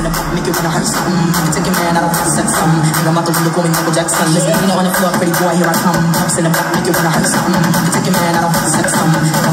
in the back, make you wanna hurt something. You take your man, I don't have to sex some. And I'm out the window going Michael Jackson. Listen, you know on the floor, pretty boy, here I come. Pops in the back, make you wanna hurt something. You take your man, I don't have to sex some.